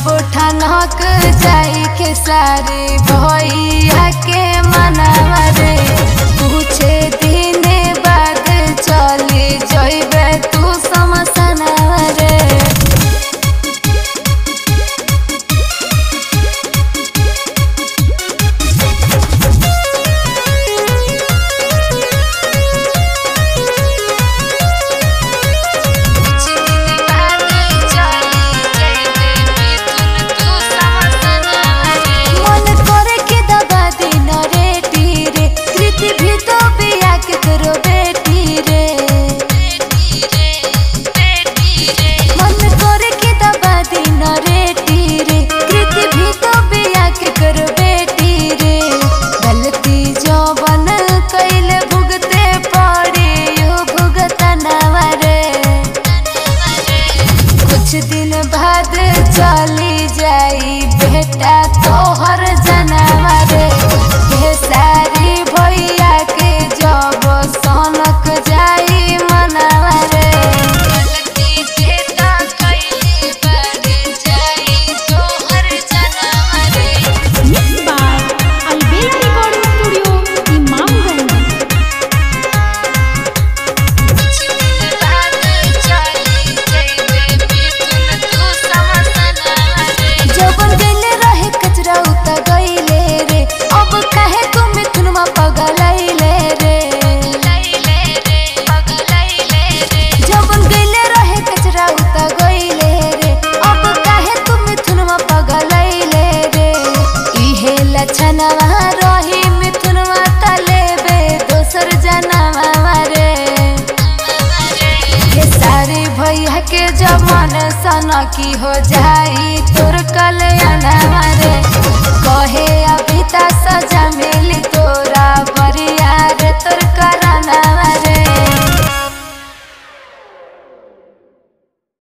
जब ठनक जाई के सारे भैया के मनावा रे पूछे दिन बाद चली जइबे तू समसनावा रे। कुछ दिन बाद चली जाई बेटा तोहर जनावा रे खेसारी भैया के जब सनक जाई मनावा रे। गलती बेटा कइले बारे जाई तोहर जनावा रे। Mix by Albela recording studio Imamganj. रही मिथुनवा तलेबे दोसर जनावा रे खेसारी भैया के जब मन सनकी हो जाई तो